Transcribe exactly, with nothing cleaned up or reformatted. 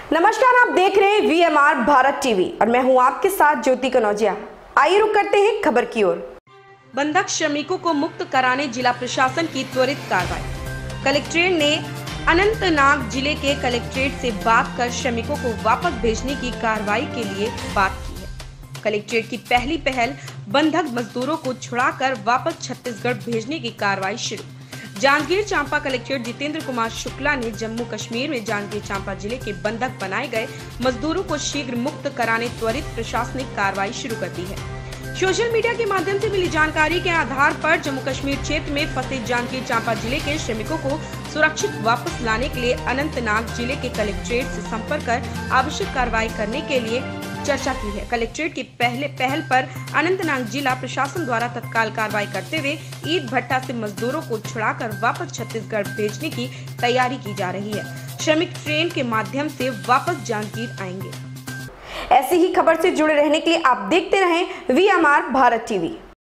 नमस्कार, आप देख रहे हैं V M R Bharat TV और मैं हूं आपके साथ ज्योति कनौजिया। आइए रुक करते हैं खबर की ओर। बंधक श्रमिकों को मुक्त कराने जिला प्रशासन की त्वरित कार्रवाई। कलेक्ट्रेट ने अनंतनाग जिले के कलेक्ट्रेट से बात कर श्रमिकों को वापस भेजने की कार्रवाई के लिए बात की है। कलेक्ट्रेट की पहली पहल बंधक मजदूरों को छुड़ाकर वापस छत्तीसगढ़ भेजने की कार्रवाई शुरू। जांजगीर चांपा कलेक्टर जितेंद्र कुमार शुक्ला ने जम्मू कश्मीर में जांजगीर चांपा जिले के बंधक बनाए गए मजदूरों को शीघ्र मुक्त कराने त्वरित प्रशासनिक कार्रवाई शुरू कर दी है। सोशल मीडिया के माध्यम से मिली जानकारी के आधार पर जम्मू कश्मीर क्षेत्र में फंसे जांजगीर चांपा जिले के श्रमिकों को सुरक्षित वापस लाने के लिए अनंतनाग जिले के कलेक्ट्रेट से संपर्क कर आवश्यक कार्रवाई करने के लिए चर्चा की है। कलेक्ट्रेट की पहले पहल पर अनंतनाग जिला प्रशासन द्वारा तत्काल कार्रवाई करते हुए ईट भट्टा से मजदूरों को छुड़ाकर वापस छत्तीसगढ़ भेजने की तैयारी की जा रही है। श्रमिक ट्रेन के माध्यम से वापस जांजगीर आएंगे। ऐसी ही खबर से जुड़े रहने के लिए आप देखते रहें V M R Bharat TV.